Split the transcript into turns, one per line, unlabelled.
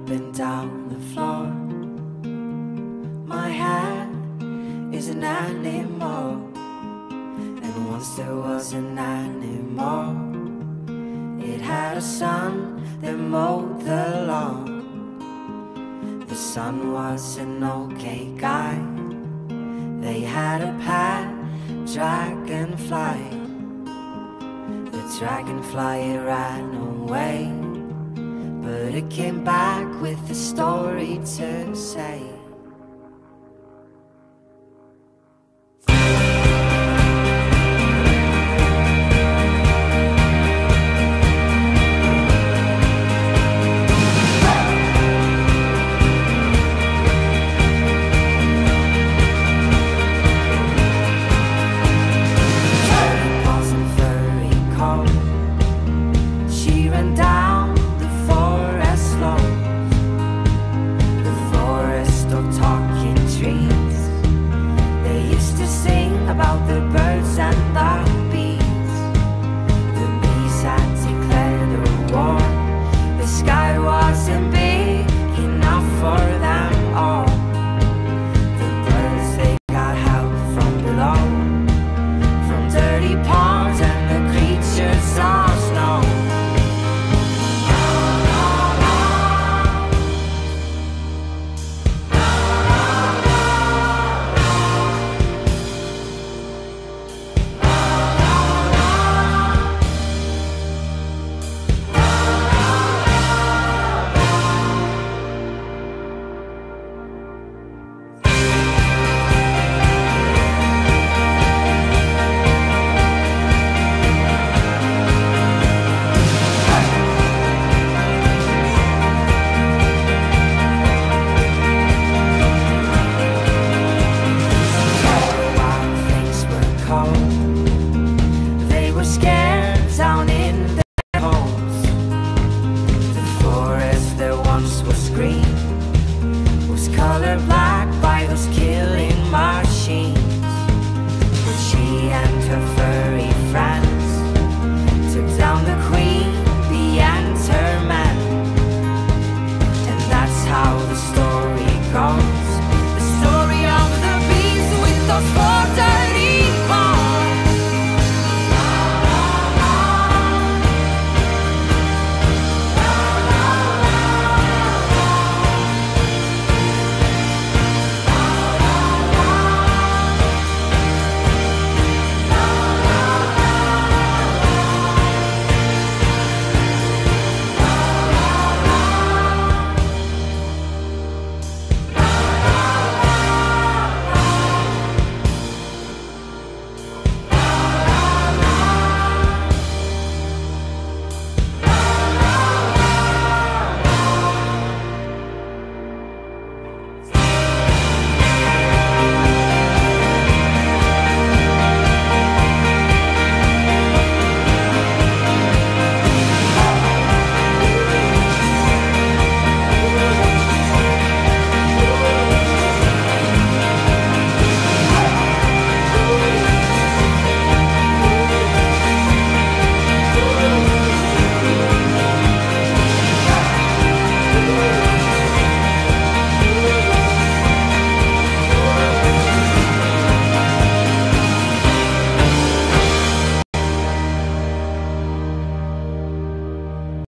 and down the floor. My hat is an animal, and once there was an animal. It had a son that mowed the lawn. The son was an okay guy. They had a pet dragonfly. The dragonfly, it ran away, but it came back with a story to say. Call